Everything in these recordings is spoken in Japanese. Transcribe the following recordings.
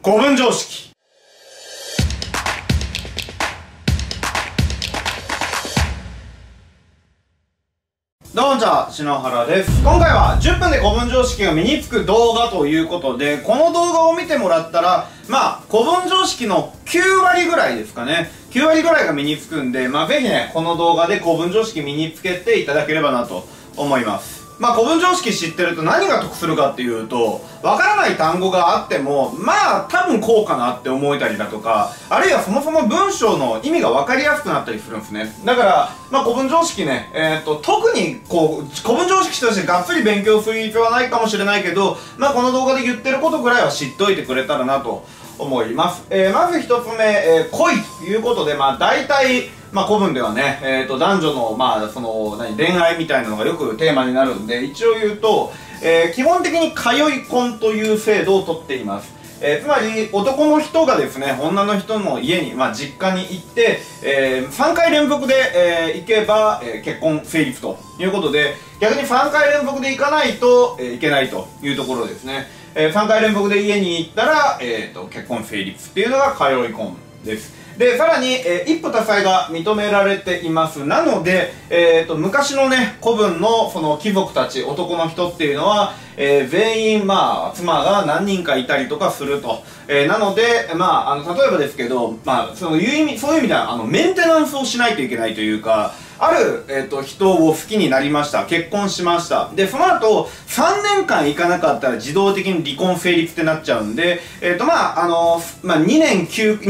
古文常識。どうもこんにちは、篠原です。今回は10分で古文常識が身につく動画ということで、この動画を見てもらったら、古文常識の9割ぐらいですかね。9割ぐらいが身につくんで、ぜひね、この動画で古文常識身につけていただければなと思います。古文常識知ってると何が得するかっていうと、わからない単語があっても、多分こうかなって思えたりだとか、あるいはそもそも文章の意味がわかりやすくなったりするんですね。だから、古文常識ね、特に古文常識としてがっつり勉強する必要はないかもしれないけど、この動画で言ってることぐらいは知っておいてくれたらなと思います。まず一つ目、恋ということで、大体、古文ではね、男女の、恋愛みたいなのがよくテーマになるんで、一応言うと、基本的に通い婚という制度をとっています。つまり、男の人がですね、女の人の家に、実家に行って、3回連続で、行けば、結婚成立ということで、逆に3回連続で行かないと、いけないというところですね。3回連続で家に行ったら、結婚成立っていうのが通い婚です。で、さらに、一夫多妻が認められています。なので、昔のね、古文のその貴族たち、男の人っていうのは、全員、妻が何人かいたりとかすると。なので、例えばですけど、そういう意味では、メンテナンスをしないといけないというか、ある、人を好きになりました。結婚しました。で、その後、3年間行かなかったら自動的に離婚成立ってなっちゃうんで、2年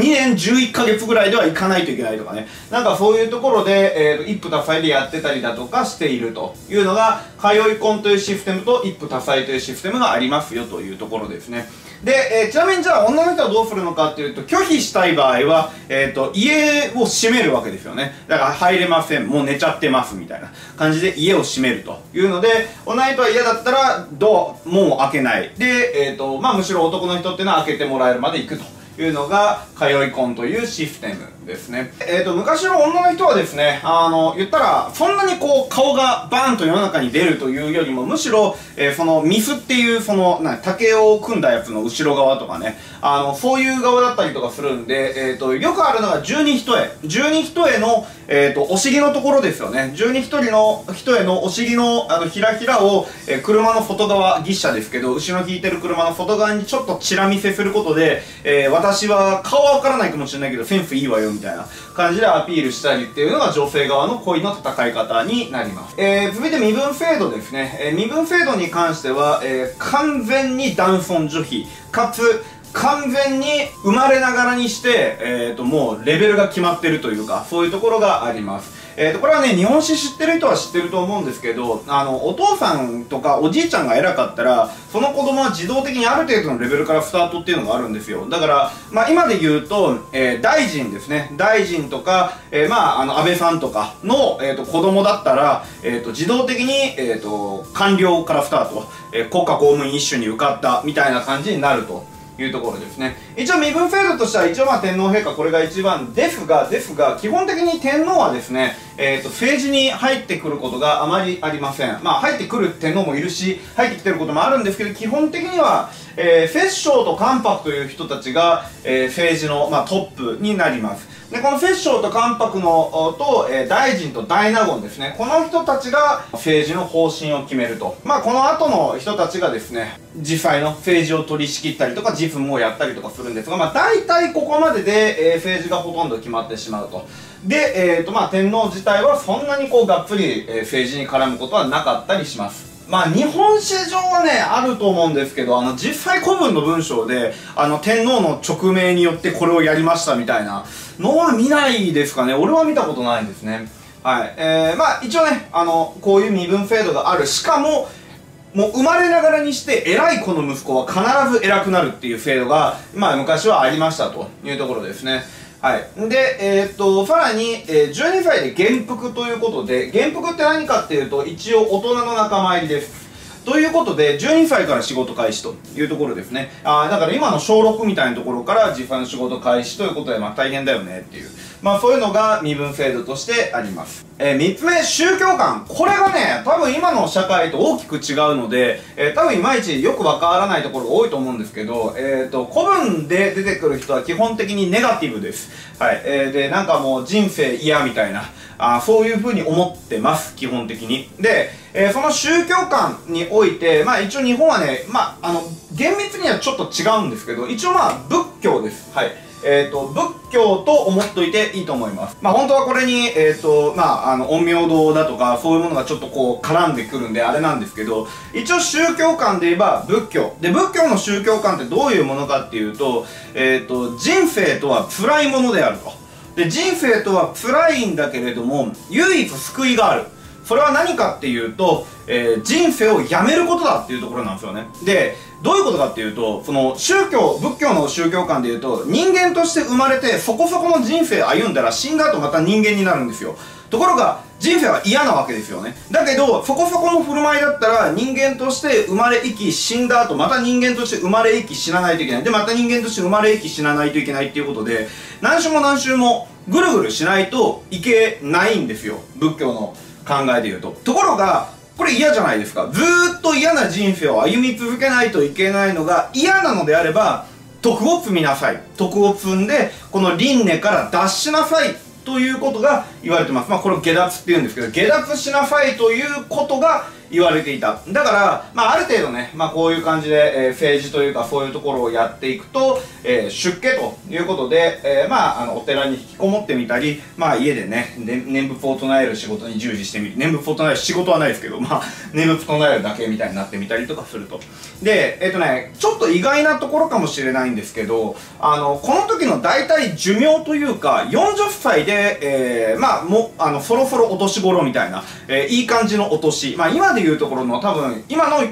11ヶ月ぐらいでは行かないといけないとかね。そういうところで、一夫多妻でやってたりだとかしているというのが、通い婚というシステムと一夫多妻というシステムがありますよというところですね。で、ちなみにじゃあ女の人はどうするのかっていうと、拒否したい場合は、家を閉めるわけですよね。だから入れません。もう寝ちゃってますみたいな感じで家を閉めるというので、女の人は嫌だったら門を開けない。で、むしろ男の人っていうのは開けてもらえるまで行くというのが、通い婚というシステムですね。昔の女の人はですね、言ったら、そんなに顔がバーンと世の中に出るというよりも、むしろ、その、ミスっていう、竹を組んだやつの後ろ側とかね、そういう側だったりとかするんで、よくあるのが十二一重。十二一重の、お尻のところですよね。十二一重のお尻の、ひらひらを、車の外側、牛車ですけど、後ろに引いてる車の外側にちょっとチラ見せすることで、私は、顔はわからないかもしれないけど、センスいいわよ、みたいな感じでアピールしたりっていうのが女性側の恋の戦い方になります。続いて身分制度ですね。身分制度に関しては、完全に男尊女卑、かつ、完全に生まれながらにして、もうレベルが決まってるというか、そういうところがあります。これはね、日本史知ってる人は知ってると思うんですけど、お父さんとかおじいちゃんが偉かったら、その子供は自動的にある程度のレベルからスタートっていうのがあるんですよ。だから、今で言うと、大臣ですね。大臣とか、安倍さんとかの、子供だったら、自動的に、官僚からスタート、国家公務員一種に受かったみたいな感じになるというところですね。一応身分制度としては一応天皇陛下これが一番ですが、基本的に天皇はですね、政治に入ってくることがあまりありません。入ってくる天皇もいるし、入ってきてることもあるんですけど、基本的には、摂政と関白という人たちが、政治の、トップになります。で、この摂政と関白の、大臣と大納言ですね。この人たちが政治の方針を決めると。この後の人たちがですね、実際の政治を取り仕切ったりとか、実務をやったりとかするんですが、大体ここまでで、政治がほとんど決まってしまうと。で、天皇自体はそんなにがっつり、政治に絡むことはなかったりします。日本史上はね、あると思うんですけど、実際古文の文章で、天皇の勅命によってこれをやりましたみたいなのは見ないですかね。俺は見たことないんですね。はい。一応ね、こういう身分制度がある。しかも、もう生まれながらにして偉い子の息子は必ず偉くなるっていう制度が、昔はありましたというところですね。はい。で、さらに、12歳で元服ということで、元服って何かっていうと、一応大人の仲間入りです。 ということで、12歳から仕事開始というところですね。だから今の小6みたいなところから実際の仕事開始ということで、大変だよねっていう。そういうのが身分制度としてあります。3つ目、宗教観。これがね、多分今の社会と大きく違うので、多分いまいちよくわからないところが多いと思うんですけど、古文で出てくる人は基本的にネガティブです。はい。で、なんかもう人生嫌みたいな、そういう風に思ってます、基本的に。で、その宗教観において、一応日本はね、厳密にはちょっと違うんですけど、一応仏教です。はい。仏教と思っといていいと思います。本当はこれに、陰陽道だとか、そういうものがちょっとこう絡んでくるんであれなんですけど、一応宗教観で言えば仏教。で、仏教の宗教観ってどういうものかっていうと、人生とは辛いものであると。で、人生とは辛いんだけれども、唯一救いがある。それは何かっていうと、人生をやめることだっていうところなんですよね。で、どういうことかっていうと、その仏教の宗教観で言うと、人間として生まれてそこそこの人生歩んだら死んだ後また人間になるんですよ。ところが、人生は嫌なわけですよね。だけど、そこそこの振る舞いだったら人間として生まれ生き死んだ後、また人間として生まれ生き死なないといけない。で、また人間として生まれ生き死なないといけないっていうことで、何週も何週もぐるぐるしないといけないんですよ。仏教の考えで言うと。ところが、これ嫌じゃないですか。ずーっと嫌な人生を歩み続けないといけないのが嫌なのであれば、徳を積みなさい。徳を積んで、この輪廻から脱しなさい。ということが言われてます。これを下脱って言うんですけど、下脱しなさいということが言われていた。だから、ある程度ね、こういう感じで、政治というかそういうところをやっていくと、出家ということで、お寺に引きこもってみたり、家でね、念仏を唱える仕事に従事してみる。念仏を唱える仕事はないですけど、念仏唱えるだけみたいになってみたりとかすると。で、ちょっと意外なところかもしれないんですけど、この時の大体寿命というか、40歳で、そろそろお年頃みたいな、いい感じのお年。今でいうところの多分、今の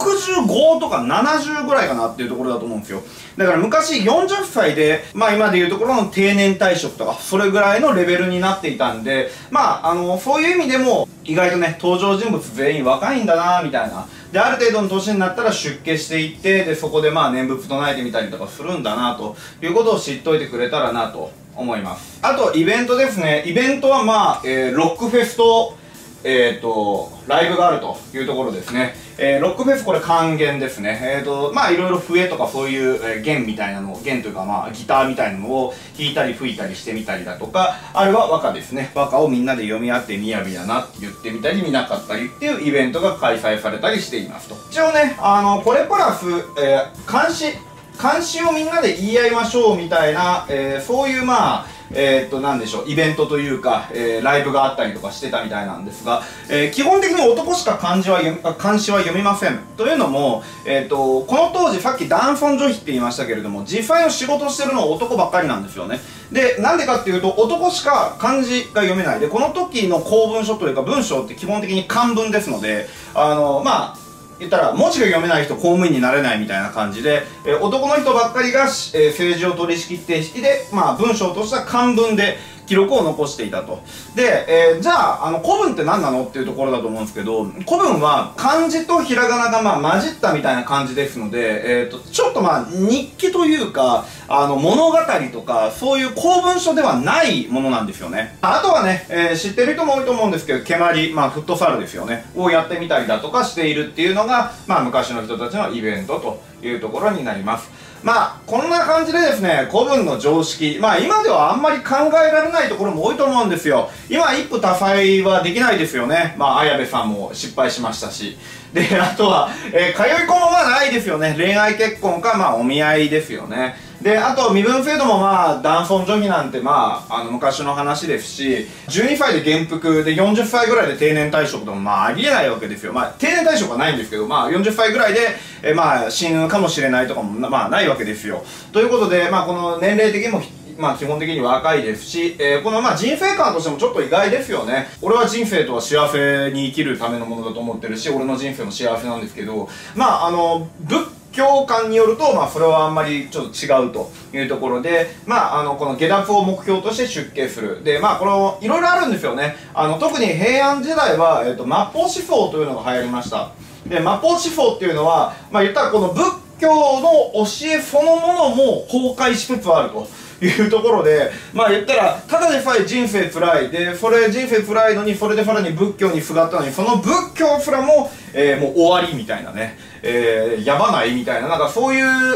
65とか70ぐらいかなっていうところだと思うんですよ。だから昔40歳で、今でいうところの定年退職とか、それぐらいのレベルになっていたんで、そういう意味でも、意外とね、登場人物全員若いんだなみたいな。で、ある程度の年になったら出家していって、で、そこで念仏唱えてみたりとかするんだなということを知っといてくれたらなと思います。あと、イベントですね。イベントはロックフェスと、ライブがあるというところですね。ロックフェスこれ還元ですね。いろいろ笛とかそういう、弦みたいなのを、弦というかギターみたいなのを弾いたり吹いたりしてみたりだとか、あるいは和歌ですね。和歌をみんなで読み合ってみやびだなって言ってみたり見なかったりっていうイベントが開催されたりしていますと。一応ね、これプラス、監視をみんなで言い合いましょうみたいな、そういうなんでしょう、イベントというか、ライブがあったりとかしてたみたいなんですが、基本的に男しか漢詩は読みません。というのも、この当時、さっき男尊女卑って言いましたけれども、実際の仕事してるのは男ばっかりなんですよね。で、なんでかっていうと、男しか漢字が読めない。で、この時の公文書というか文章って基本的に漢文ですので、言ったら文字が読めない人公務員になれないみたいな感じで、男の人ばっかりが、政治を取り仕切って式で、文章とした漢文で記録を残していたと。で、じゃあ、古文って何なのっていうところだと思うんですけど、古文は漢字とひらがなが混じったみたいな感じですので、ちょっと日記というか、物語とか、そういう公文書ではないものなんですよね。あとはね、知ってる人も多いと思うんですけど、蹴鞠、フットサルですよね。をやってみたりだとかしているっていうのが、昔の人たちのイベントというところになります。こんな感じでですね、古文の常識、今ではあんまり考えられないところも多いと思うんですよ。今、一夫多妻はできないですよね。綾部さんも失敗しましたし。で、あとは、通い婚はないですよね。恋愛結婚か、お見合いですよね。で、あと、身分制度も男尊女卑なんて昔の話ですし、12歳で元服で40歳ぐらいで定年退職ともありえないわけですよ。定年退職はないんですけど、40歳ぐらいで、死ぬかもしれないとかも、ないわけですよ。ということで、この年齢的にも、基本的に若いですし、この人生観としてもちょっと意外ですよね。俺は人生とは幸せに生きるためのものだと思ってるし、俺の人生も幸せなんですけど、仏教観によると、それはあんまりちょっと違うというところで、この下脱を目標として出家する。で、これ、いろいろあるんですよね。特に平安時代は、末法思想というのが流行りました。で、 で、マポチフォっていうのは、まあ言ったらこの仏教の教えそのものも崩壊しつつあるというところで、まあ言ったら、ただでさえ人生辛い。で、それ人生辛いのに、それでさらに仏教にすがったのに、その仏教すらも、もう終わりみたいなね、やばないみたいな、なんかそういう、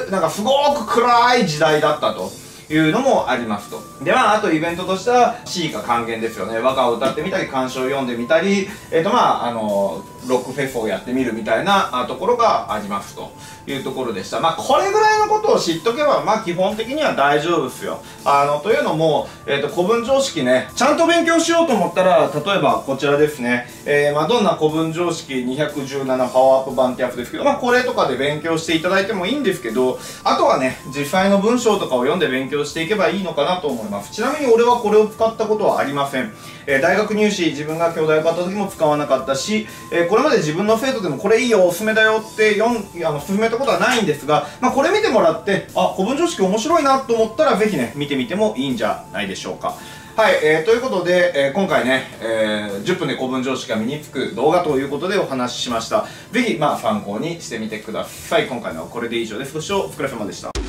なんかすごく暗い時代だったと。いうのもありますと。で、まあ、あとイベントとしては、詩歌還元ですよね。和歌を歌ってみたり、漢詩を読んでみたり、まあ、ロックフェスをやってみるみたいなところがありますというところでした。まあ、これぐらいのことを知っとけば、まあ、基本的には大丈夫ですよ。というのも、古文常識ね、ちゃんと勉強しようと思ったら、例えばこちらですね。まあ、どんな古文常識217パワーアップ版ってやつですけど、まあ、これとかで勉強していただいてもいいんですけど、あとはね、実際の文章とかを読んで勉強していけばいいのかなと思います。ちなみに俺はこれを使ったことはありません。大学入試、自分が京大受かった時も使わなかったし、これまで自分の生徒でもこれいいよ、おすすめだよって勧めたことはないんですが、まあ、これ見てもらって、あ、古文常識面白いなと思ったら、ぜひね、見てみてもいいんじゃないでしょうか。はい、ということで、今回ね、10分で古文常識が身につく動画ということでお話ししました。ぜひ、まあ、参考にしてみてください。今回のはこれで以上です。ご視聴お疲れ様でした。